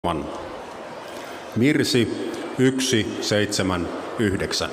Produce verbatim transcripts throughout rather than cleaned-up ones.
Mirsi yksi seitsemän yhdeksän.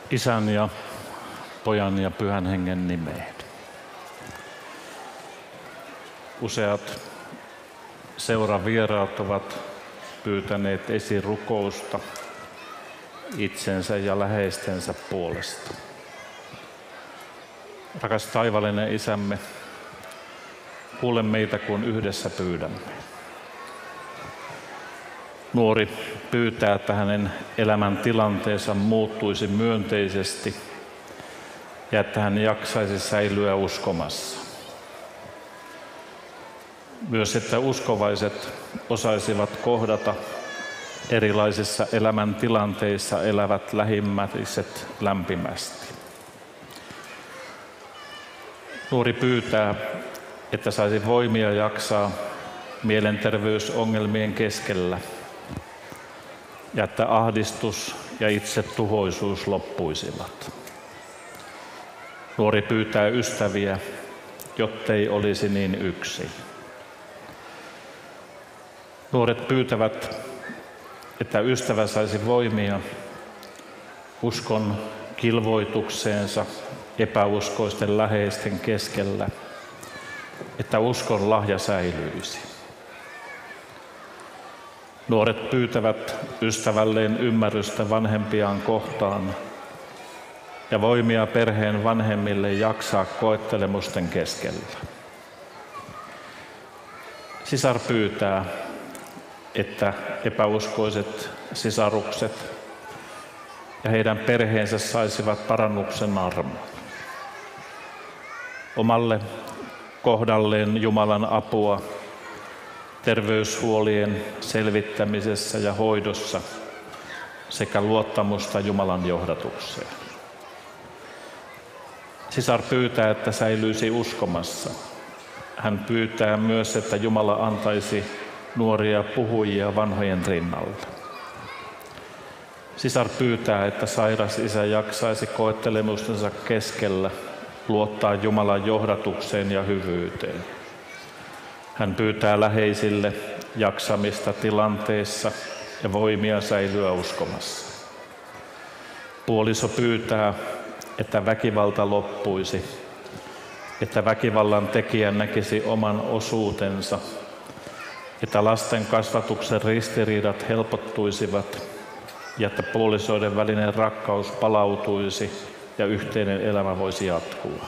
Isän ja Pojan ja Pyhän Hengen nimeen. Useat seuravieraat ovat pyytäneet esirukousta itsensä ja läheistensä puolesta. Rakas taivaallinen Isämme, kuule meitä, kun yhdessä pyydämme. Nuori pyytää, että hänen elämäntilanteensa muuttuisi myönteisesti ja että hän jaksaisi säilyä uskomassa. Myös, että uskovaiset osaisivat kohdata erilaisissa elämäntilanteissa elävät lähimmäiset lämpimästi. Nuori pyytää, että saisi voimia jaksaa mielenterveysongelmien keskellä ja että ahdistus ja itsetuhoisuus loppuisivat. Nuori pyytää ystäviä, jottei olisi niin yksin. Nuoret pyytävät, että ystävä saisi voimia uskon kilvoitukseensa epäuskoisten läheisten keskellä, että uskon lahja säilyisi. Nuoret pyytävät ystävälleen ymmärrystä vanhempiaan kohtaan ja voimia perheen vanhemmille jaksaa koettelemusten keskellä. Sisar pyytää, että epäuskoiset sisarukset ja heidän perheensä saisivat parannuksen armon. Omalle kohdalleen Jumalan apua terveyshuolien selvittämisessä ja hoidossa sekä luottamusta Jumalan johdatukseen. Sisar pyytää, että säilyisi uskomassa. Hän pyytää myös, että Jumala antaisi nuoria puhujia vanhojen rinnalla. Sisar pyytää, että sairas isä jaksaisi koettelemustensa keskellä luottaa Jumalan johdatukseen ja hyvyyteen. Hän pyytää läheisille jaksamista tilanteessa ja voimia säilyä uskomassa. Puoliso pyytää, että väkivalta loppuisi, että väkivallan tekijä näkisi oman osuutensa, että lasten kasvatuksen ristiriidat helpottuisivat ja että puolisoiden välinen rakkaus palautuisi ja yhteinen elämä voisi jatkua.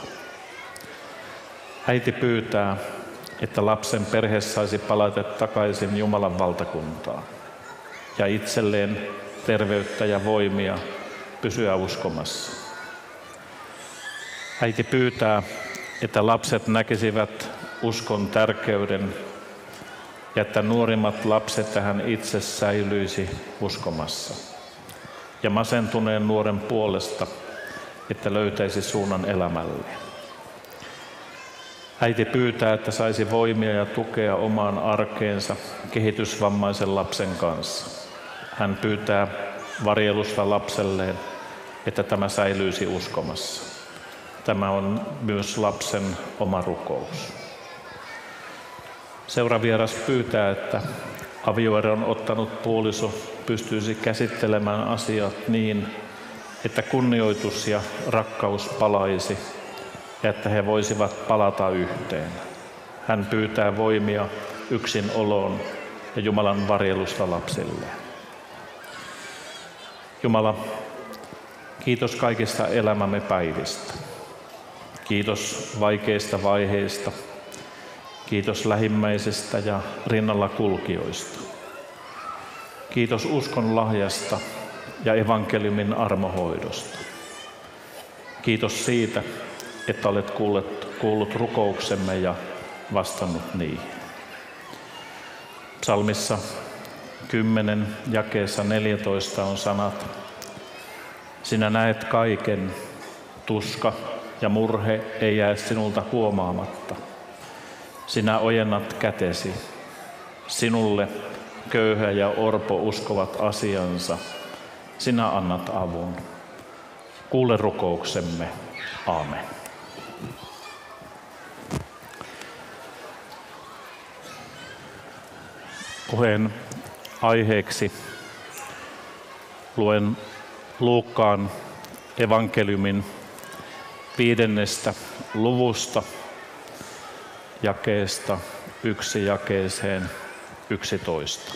Äiti pyytää, että lapsen perhe saisi palata takaisin Jumalan valtakuntaan ja itselleen terveyttä ja voimia pysyä uskomassa. Äiti pyytää, että lapset näkisivät uskon tärkeyden ja että nuorimmat lapset ja hän itse säilyisi uskomassa. Ja masentuneen nuoren puolesta, että löytäisi suunnan elämälleen. Äiti pyytää, että saisi voimia ja tukea omaan arkeensa kehitysvammaisen lapsen kanssa. Hän pyytää varjelusta lapselleen, että tämä säilyisi uskomassa. Tämä on myös lapsen oma rukous. Seuravieras pyytää, että avioeron ottanut puoliso pystyisi käsittelemään asiat niin, että kunnioitus ja rakkaus palaisi ja että he voisivat palata yhteen. Hän pyytää voimia yksin oloon ja Jumalan varjelusta lapsilleen. Jumala, kiitos kaikista elämämme päivistä. Kiitos vaikeista vaiheista. Kiitos lähimmäisistä ja rinnalla kulkijoista. Kiitos uskon lahjasta ja evankeliumin armohoidosta. Kiitos siitä, että olet kuullut, kuullut rukouksemme ja vastannut niihin. Psalmissa kymmenen jakeessa neljätoista on sanat: sinä näet kaiken, tuska ja murhe ei jää sinulta huomaamatta. Sinä ojennat kätesi. Sinulle köyhä ja orpo uskovat asiansa. Sinä annat avun. Kuule rukouksemme. Aamen. Puheen aiheeksi luen Luukkaan evankeliumin viidennestä luvusta jakeesta yksi jakeeseen yksitoista.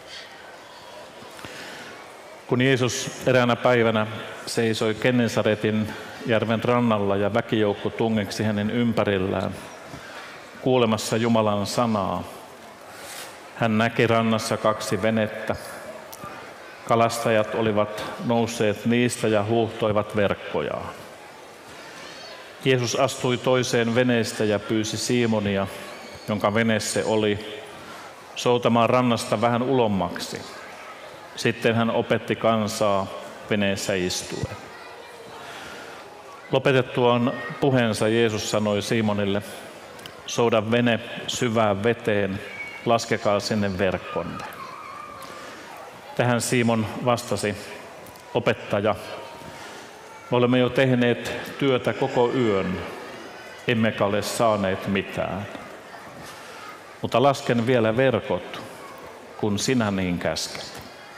Kun Jeesus eräänä päivänä seisoi Gennesaretin järven rannalla ja väkijoukko tungeksi hänen ympärillään kuulemassa Jumalan sanaa, hän näki rannassa kaksi venettä. Kalastajat olivat nousseet niistä ja huuhtoivat verkkojaan. Jeesus astui toiseen veneestä ja pyysi Simonia, jonka vene se oli, soutamaan rannasta vähän ulommaksi. Sitten hän opetti kansaa veneessä istuen. Lopetettuaan puheensa Jeesus sanoi Simonille, souda vene syvään veteen, laskekaa sinne verkkonne. Tähän Simon vastasi, opettaja, me olemme jo tehneet työtä koko yön, emmekä ole saaneet mitään. Mutta lasken vielä verkot, kun sinä niin käsket.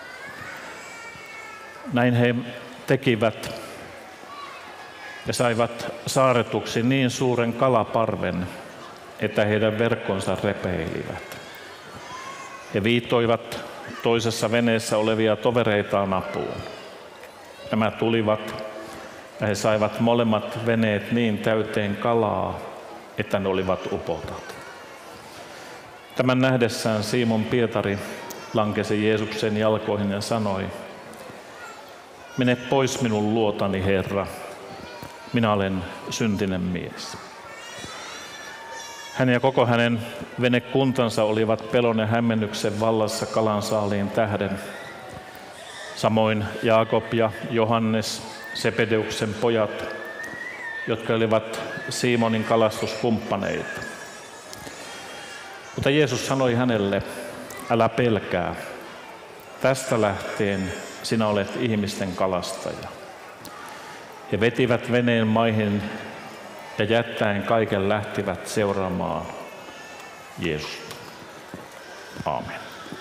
Näin he tekivät ja saivat saaretuksi niin suuren kalaparven, että heidän verkkonsa repeilivät. He viittoivat toisessa veneessä olevia tovereitaan apuun. Nämä tulivat ja he saivat molemmat veneet niin täyteen kalaa, että ne olivat upotat. Tämän nähdessään Simon Pietari lankesi Jeesuksen jalkoihin ja sanoi, mene pois minun luotani, Herra, minä olen syntinen mies. Hän ja koko hänen venekuntansa olivat pelon ja hämmennyksen vallassa kalansaaliin tähden. Samoin Jaakob ja Johannes, Sebedeuksen pojat, jotka olivat Simonin kalastuskumppaneita. Mutta Jeesus sanoi hänelle, älä pelkää, tästä lähtien sinä olet ihmisten kalastaja. He vetivät veneen maihin ja jättäen kaiken lähtivät seuraamaan Jeesusta. Aamen.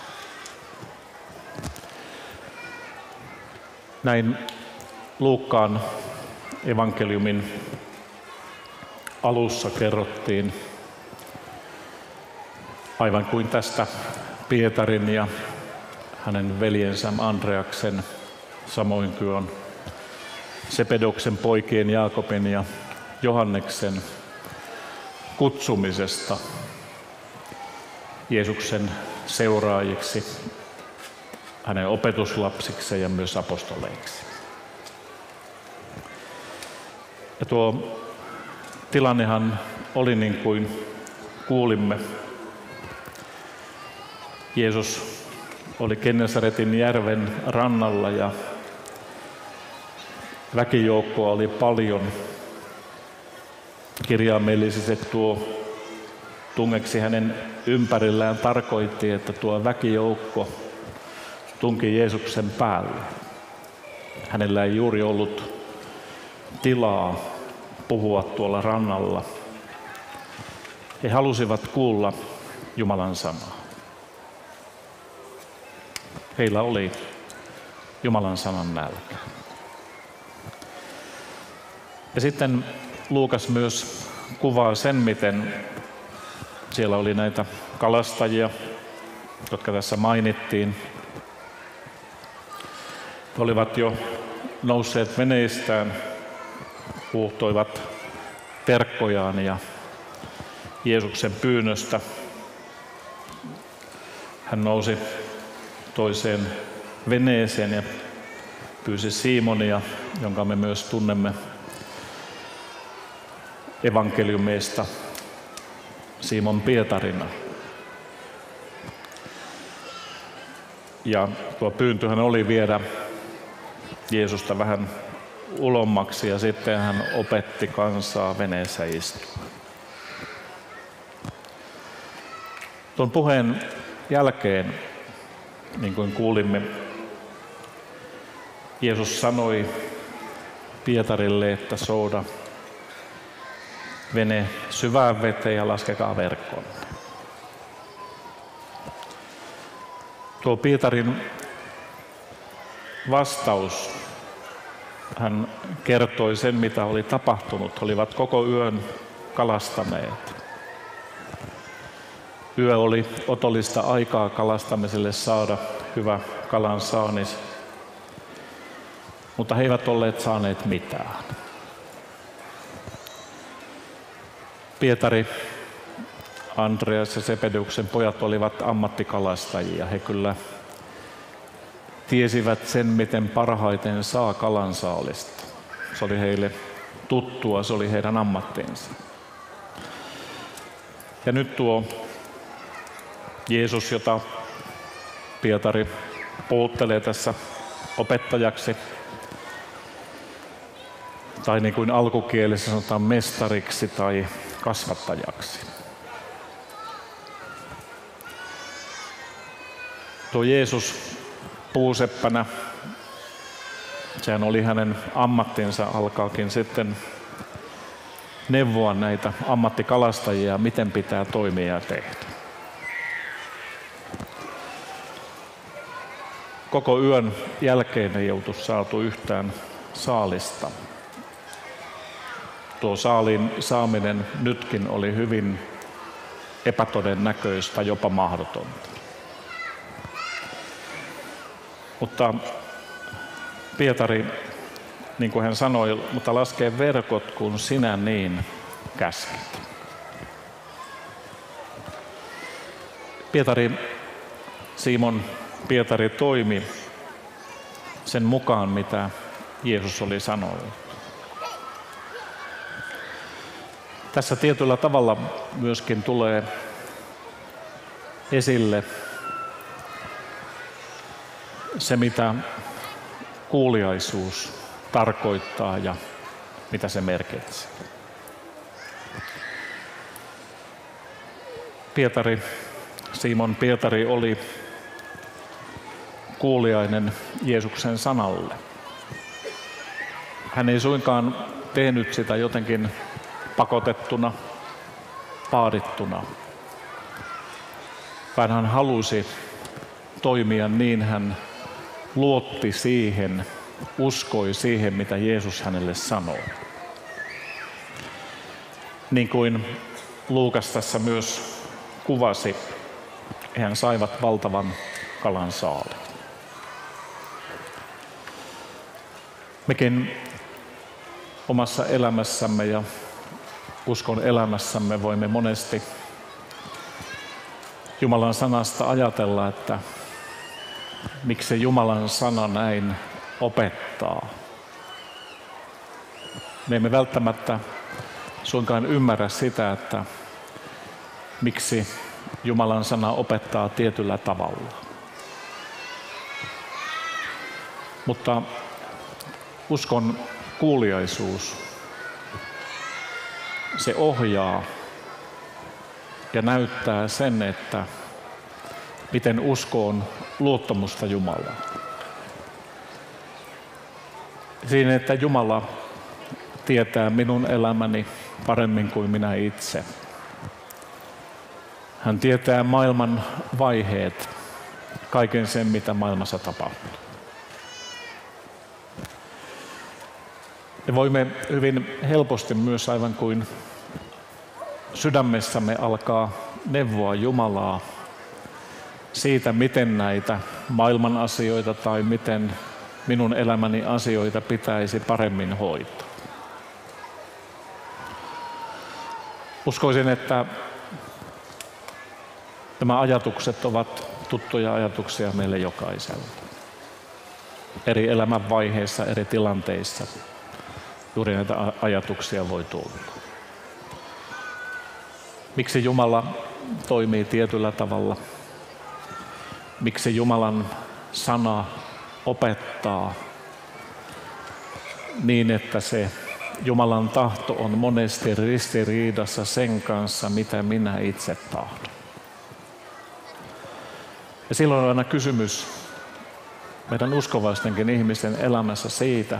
Näin Luukkaan evankeliumin alussa kerrottiin, aivan kuin tästä Pietarin ja hänen veljensä Andreaksen, samoin kuin on Sebedoksen poikien Jaakobin ja Johanneksen kutsumisesta Jeesuksen seuraajiksi, hänen opetuslapsiksi ja myös apostoleiksi. Ja tuo tilannehan oli niin kuin kuulimme. Jeesus oli Gennesaretin järven rannalla ja väkijoukkoa oli paljon. Kirjaimellisesti tuo tungeksi hänen ympärillään tarkoitti, että tuo väkijoukko tunki Jeesuksen päälle. Hänellä ei juuri ollut tilaa puhua tuolla rannalla. He halusivat kuulla Jumalan sanaa. Heillä oli Jumalan sanan nälkä. Ja sitten Luukas myös kuvaa sen, miten siellä oli näitä kalastajia, jotka tässä mainittiin. He olivat jo nousseet veneistään, huuhtoivat verkkojaan ja Jeesuksen pyynnöstä hän nousi toiseen veneeseen ja pyysi Simonia, jonka me myös tunnemme evankeliumeista Simon Pietarina. Ja tuo pyyntöhän oli viedä Jeesusta vähän ulommaksi ja sitten hän opetti kansaa veneessä istua. Tuon puheen jälkeen, niin kuin kuulimme, Jeesus sanoi Pietarille, että souda vene syvään veteen ja laskekaa verkkoon. Tuo Pietarin vastaus hän kertoi sen, mitä oli tapahtunut. He olivat koko yön kalastaneet. Yö oli otollista aikaa kalastamiselle saada hyvä kalan saanis, mutta he eivät olleet saaneet mitään. Pietari, Andreas ja Sepeduksen pojat olivat ammattikalastajia. He kyllä tiesivät sen, miten parhaiten saa kalansaalista. Se oli heille tuttua, se oli heidän ammattinsa. Ja nyt tuo Jeesus, jota Pietari puhuttelee tässä opettajaksi, tai niin kuin alkukielessä sanotaan mestariksi tai kasvattajaksi. Tuo Jeesus puuseppänä, sehän oli hänen ammattinsa, alkaakin sitten neuvoa näitä ammattikalastajia, miten pitää toimia ja tehdä. Koko yön jälkeen ei joutu saatu yhtään saalista. Tuo saalin saaminen nytkin oli hyvin epätodennäköistä, jopa mahdotonta. Mutta Pietari, niin kuin hän sanoi, mutta laskee verkot, kun sinä niin käskit. Pietari, Simon Pietari toimi sen mukaan, mitä Jeesus oli sanonut. Tässä tietyllä tavalla myöskin tulee esille se, mitä kuuliaisuus tarkoittaa ja mitä se merkitsee. Pietari, Simon Pietari oli kuuliainen Jeesuksen sanalle. Hän ei suinkaan tehnyt sitä jotenkin pakotettuna, vaadittuna, vaan hän halusi toimia niin, hän luotti siihen, uskoi siihen, mitä Jeesus hänelle sanoo. Niin kuin Luukas tässä myös kuvasi, he saivat valtavan kalan saalin. Mekin omassa elämässämme ja uskon elämässämme voimme monesti Jumalan sanasta ajatella, että miksi Jumalan sana näin opettaa. Me emme välttämättä suinkaan ymmärrä sitä, että miksi Jumalan sana opettaa tietyllä tavalla. Mutta uskon kuuliaisuus, se ohjaa ja näyttää sen, että miten usko on luottamusta Jumalaan. Siinä, että Jumala tietää minun elämäni paremmin kuin minä itse. Hän tietää maailman vaiheet, kaiken sen, mitä maailmassa tapahtuu. Me voimme hyvin helposti myös aivan kuin sydämessämme alkaa neuvoa Jumalaa siitä, miten näitä maailman asioita tai miten minun elämäni asioita pitäisi paremmin hoitaa. Uskoisin, että nämä ajatukset ovat tuttuja ajatuksia meille jokaiselle. Eri elämänvaiheissa, eri tilanteissa juuri näitä ajatuksia voi tulla. Miksi Jumala toimii tietyllä tavalla? Miksi Jumalan sana opettaa niin, että se Jumalan tahto on monesti ristiriidassa sen kanssa, mitä minä itse tahdon? Ja silloin on aina kysymys meidän uskovaistenkin ihmisten elämässä siitä,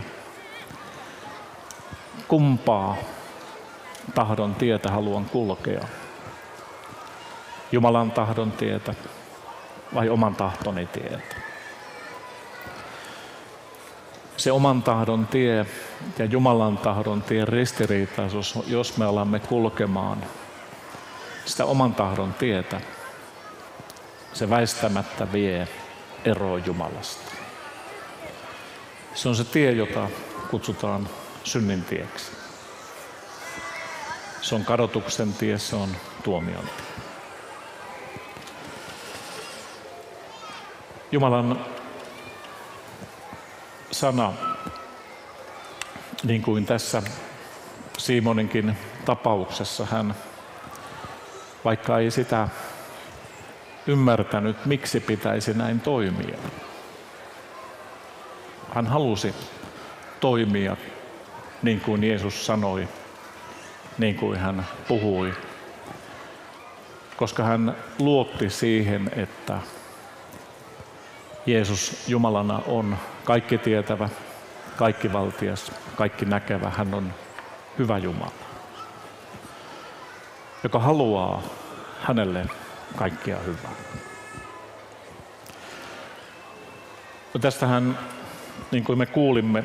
kumpaa tahdon tietä haluan kulkea. Jumalan tahdon tietä vai oman tahtoni tietä. se oman tahdon tie ja Jumalan tahdon tien ristiriitaisuus, jos me alamme kulkemaan sitä oman tahdon tietä, se väistämättä vie eroon Jumalasta. Se on se tie, jota kutsutaan synnin tieksi. Se on kadotuksen tie, se on tuomion tie. Jumalan sana, niin kuin tässä Simoninkin tapauksessa, hän, vaikka ei sitä ymmärtänyt, miksi pitäisi näin toimia, hän halusi toimia niin kuin Jeesus sanoi, niin kuin hän puhui, koska hän luotti siihen, että Jeesus Jumalana on kaikki tietävä, kaikki valtias, kaikki näkevä. Hän on hyvä Jumala, joka haluaa hänelle kaikkia hyvää. No tästähän, niin kuin me kuulimme,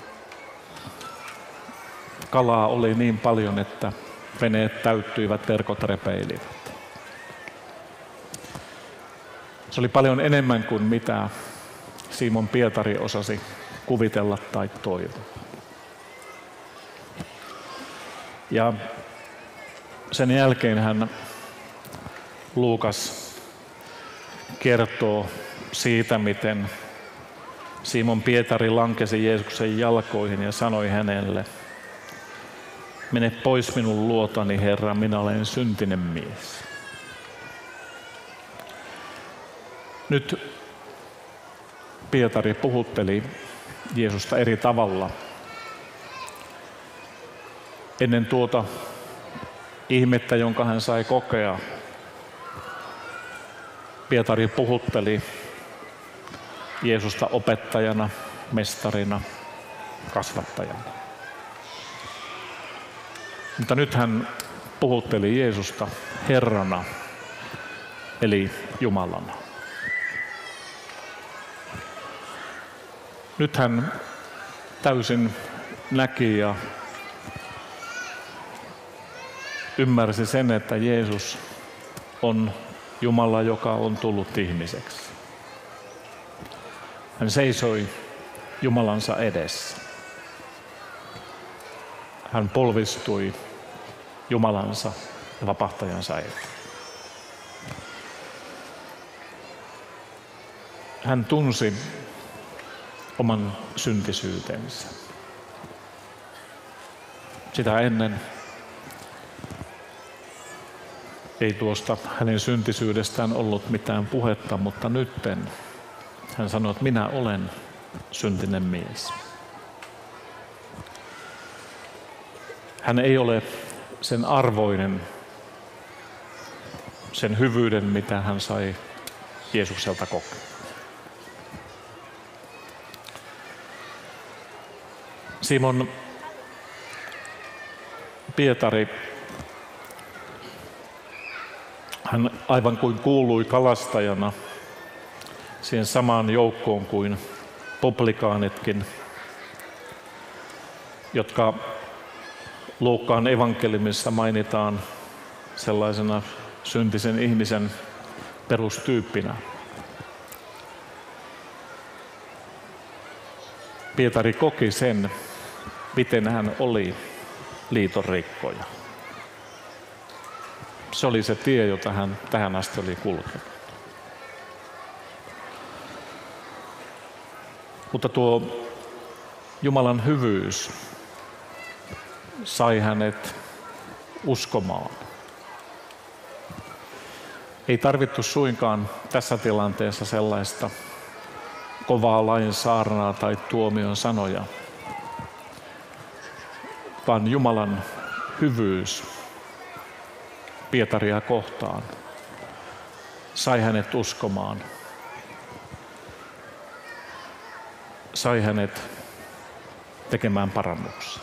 kalaa oli niin paljon, että veneet täyttyivät, verkot repeilivät. Se oli paljon enemmän kuin mitä Simon Pietari osasi kuvitella tai toivoa. Ja sen jälkeen hän Luukas kertoo siitä, miten Simon Pietari lankesi Jeesuksen jalkoihin ja sanoi hänelle: mene pois minun luotani, Herra, minä olen syntinen mies. Nyt Pietari puhutteli Jeesusta eri tavalla. Ennen tuota ihmettä, jonka hän sai kokea, Pietari puhutteli Jeesusta opettajana, mestarina, kasvattajana. Mutta nyt hän puhutteli Jeesusta Herrana, eli Jumalana. Nyt hän täysin näki ja ymmärsi sen, että Jeesus on Jumala, joka on tullut ihmiseksi. Hän seisoi Jumalansa edessä. Hän polvistui Jumalansa ja vapahtajansa eteen. Hän tunsi oman syntisyytensä. Sitä ennen ei tuosta hänen syntisyydestään ollut mitään puhetta, mutta nytten hän sanoi, että minä olen syntinen mies. Hän ei ole sen arvoinen, sen hyvyyden, mitä hän sai Jeesukselta kokea. Simon Pietari, hän aivan kuin kuului kalastajana siihen samaan joukkoon kuin publikaanitkin, jotka Luukkaan evankeliumissa mainitaan sellaisena syntisen ihmisen perustyyppinä. Pietari koki sen, miten hän oli liiton rikkoja. Se oli se tie, jota hän tähän asti oli kulkenut. Mutta tuo Jumalan hyvyys sai hänet uskomaan. Ei tarvittu suinkaan tässä tilanteessa sellaista kovaa lain saarnaa tai tuomion sanoja, vaan Jumalan hyvyys Pietaria kohtaan sai hänet uskomaan, sai hänet tekemään parannuksia.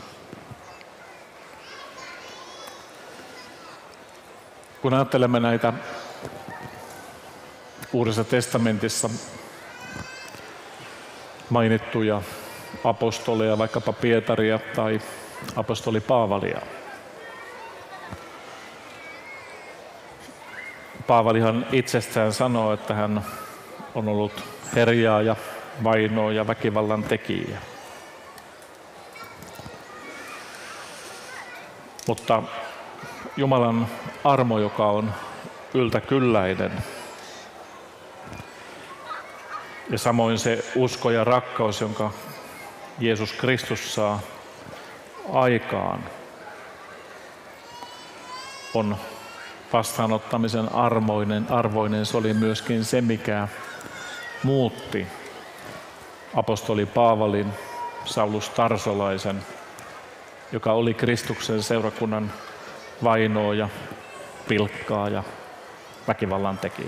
Kun ajattelemme näitä Uudessa testamentissa mainittuja apostoleja, vaikkapa Pietaria tai apostoli Paavalia. Paavalihan itsestään sanoo, että hän on ollut herjaaja, vainoja, väkivallan tekijä. Mutta Jumalan armo, joka on yltäkylläinen, ja samoin se usko ja rakkaus, jonka Jeesus Kristus saa aikaan, on vastaanottamisen arvoinen, arvoinen. Se oli myöskin se, mikä muutti apostoli Paavalin, Saulus Tarsolaisen, joka oli Kristuksen seurakunnan vainooja, pilkkaaja, väkivallan tekijä.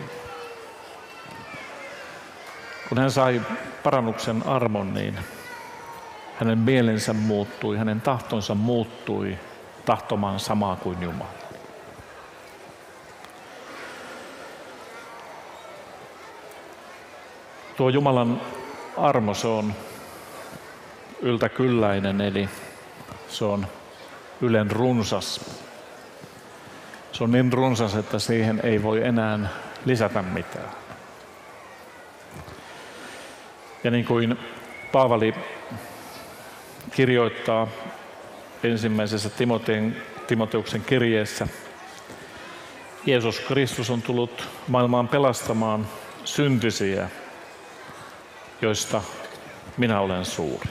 Kun hän sai parannuksen armon, niin hänen mielensä muuttui, hänen tahtonsa muuttui tahtomaan samaa kuin Jumala. Tuo Jumalan armo, se on yltäkylläinen, eli se on ylen runsas. Se on niin runsas, että siihen ei voi enää lisätä mitään. Ja niin kuin Paavali kirjoittaa ensimmäisessä Timoteen, Timoteuksen kirjeessä, Jeesus Kristus on tullut maailmaan pelastamaan syntisiä, joista minä olen suuri.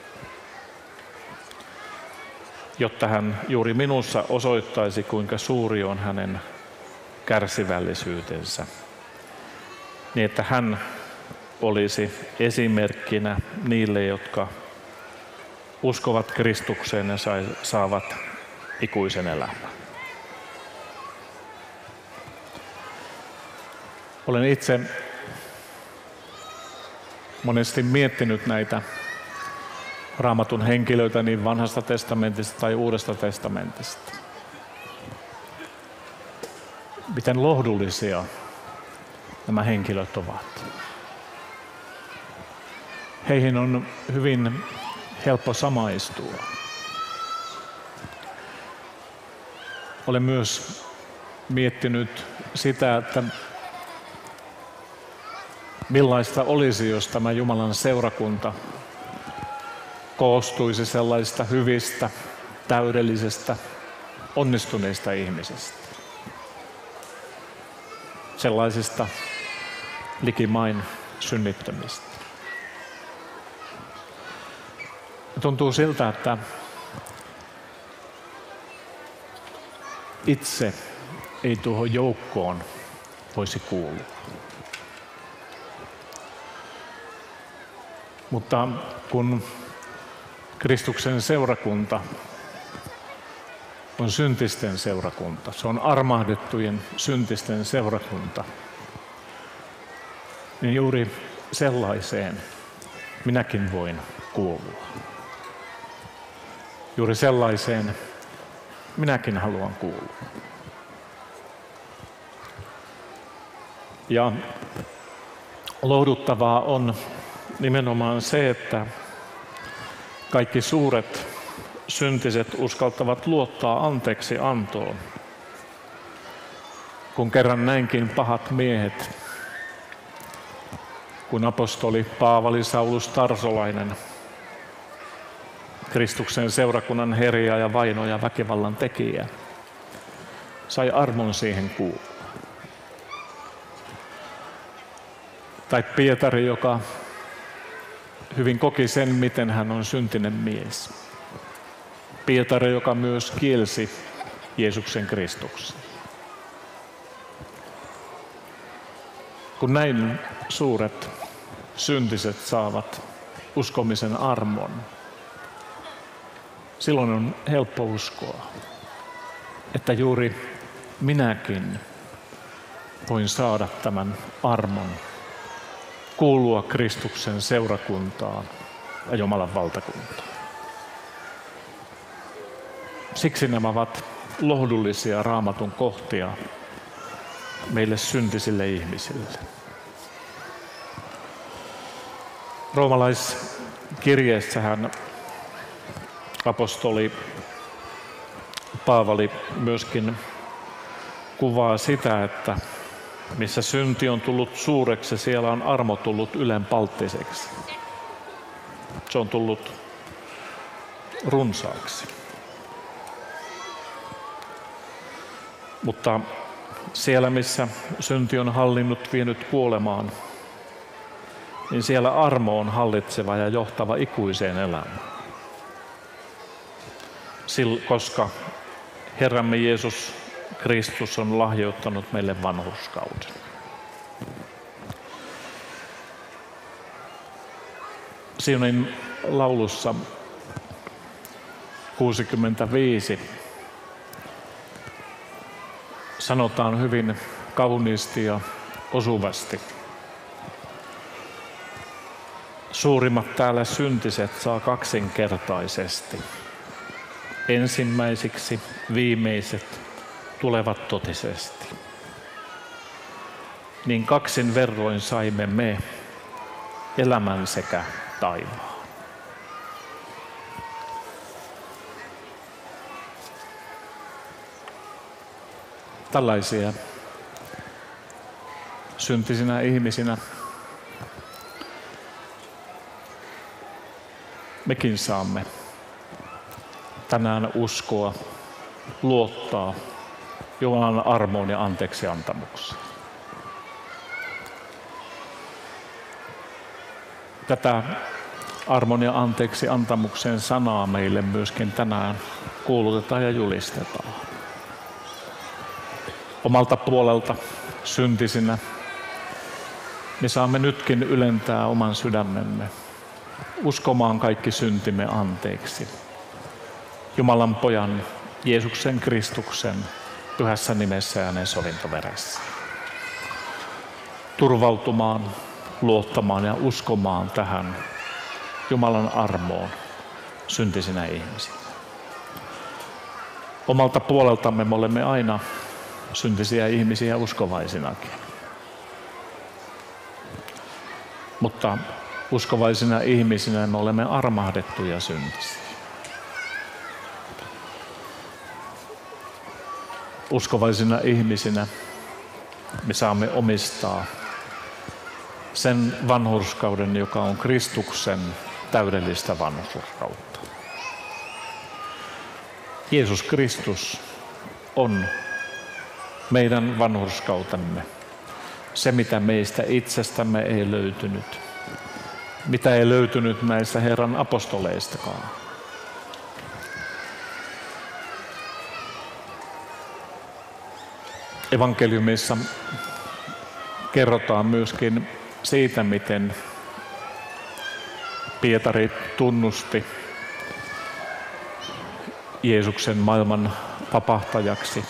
Jotta hän juuri minussa osoittaisi, kuinka suuri on hänen kärsivällisyytensä, niin että hän olisi esimerkkinä niille, jotka uskovat Kristukseen ja saavat ikuisen elämän. Olen itse monesti miettinyt näitä Raamatun henkilöitä niin Vanhasta testamentista tai Uudesta testamentista. Miten lohdullisia nämä henkilöt ovat. Heihin on hyvin helppo samaistua. Olen myös miettinyt sitä, että millaista olisi, jos tämä Jumalan seurakunta koostuisi sellaisista hyvistä, täydellisistä, onnistuneista ihmisistä. Sellaisista likimain synnittömistä. Tuntuu siltä, että itse ei tuohon joukkoon voisi kuulua. Mutta kun Kristuksen seurakunta on syntisten seurakunta, se on armahdettujen syntisten seurakunta, niin juuri sellaiseen minäkin voin kuulua. Juuri sellaiseen minäkin haluan kuulua. Ja lohduttavaa on nimenomaan se, että kaikki suuret syntiset uskaltavat luottaa anteeksi antoon, kun kerran näinkin pahat miehet, kun apostoli Paavali, Saulus Tarsolainen, Kristuksen seurakunnan herja ja vaino ja väkivallan tekijä, sai armon siihen kuulua. Tai Pietari, joka hyvin koki sen, miten hän on syntinen mies. Pietari, joka myös kielsi Jeesuksen Kristuksen. Kun näin suuret syntiset saavat uskomisen armon, silloin on helppo uskoa, että juuri minäkin voin saada tämän armon, kuulua Kristuksen seurakuntaan ja Jumalan valtakuntaan. Siksi nämä ovat lohdullisia Raamatun kohtia meille syntisille ihmisille. Roomalaiskirje kirjeessähän apostoli Paavali myöskin kuvaa sitä, että missä synti on tullut suureksi, siellä on armo tullut ylenpalttiseksi. Se on tullut runsaaksi. Mutta siellä, missä synti on hallinnut vienyt kuolemaan, niin siellä armo on hallitseva ja johtava ikuiseen elämään. Koska Herramme Jeesus Kristus on lahjoittanut meille vanhurskauden. Sionin laulussa kuusikymmentäviisi sanotaan hyvin kauniisti ja osuvasti. Suurimmat täällä syntiset saa kaksinkertaisesti. Ensimmäisiksi viimeiset tulevat totisesti. Niin kaksin verroin saimme me elämän sekä taivaan. Tällaisia syntisinä ihmisinä mekin saamme tänään uskoa, luottaa Jumalan armoon ja anteeksiantamukseen. Tätä armon ja anteeksiantamuksen sanaa meille myöskin tänään kuulutetaan ja julistetaan. Omalta puolelta syntisinä me saamme nytkin ylentää oman sydämemme, uskomaan kaikki syntimme anteeksi. Jumalan pojan Jeesuksen Kristuksen pyhässä nimessä ja hänen sovintoveressä. Turvautumaan, luottamaan ja uskomaan tähän Jumalan armoon syntisinä ihmisinä. Omalta puoleltamme me olemme aina syntisiä ihmisiä uskovaisinakin. Mutta uskovaisina ihmisinä me olemme armahdettuja syntisiä. Uskovaisina ihmisinä me saamme omistaa sen vanhurskauden, joka on Kristuksen täydellistä vanhurskautta. Jeesus Kristus on meidän vanhurskautemme, se mitä meistä itsestämme ei löytynyt, mitä ei löytynyt näistä Herran apostoleistakaan. Evankeliumissa kerrotaan myöskin siitä, miten Pietari tunnusti Jeesuksen maailman vapahtajaksi.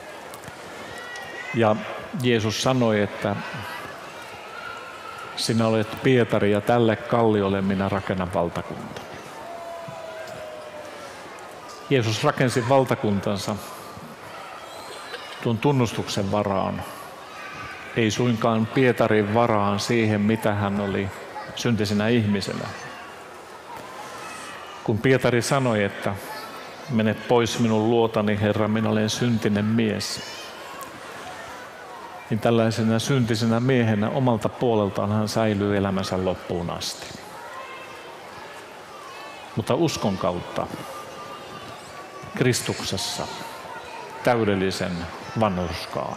Ja Jeesus sanoi, että sinä olet Pietari ja tälle kalliolle minä rakennan valtakunta. Jeesus rakensi valtakuntansa tuon tunnustuksen varaan, ei suinkaan Pietarin varaan siihen, mitä hän oli syntisenä ihmisenä. Kun Pietari sanoi, että mene pois minun luotani, Herra, minä olen syntinen mies, niin tällaisena syntisenä miehenä omalta puoleltaan hän säilyy elämänsä loppuun asti. Mutta uskon kautta Kristuksessa täydellisen vanhurskaan.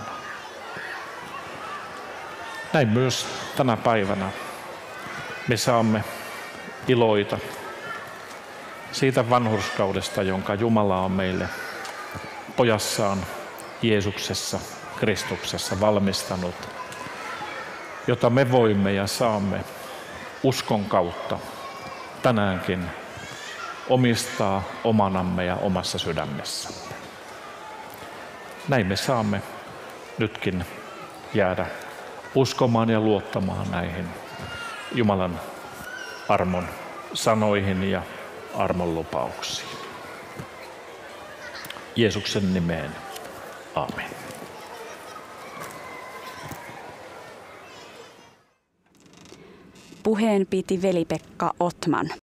Näin myös tänä päivänä me saamme iloita siitä vanhurskaudesta, jonka Jumala on meille pojassaan Jeesuksessa, Kristuksessa valmistanut, jota me voimme ja saamme uskon kautta tänäänkin omistaa omanamme ja omassa sydämessämme. Näin me saamme nytkin jäädä uskomaan ja luottamaan näihin Jumalan armon sanoihin ja armon lupauksiin. Jeesuksen nimeen. Aamen. Puheen piti veli-Pekka Ottman.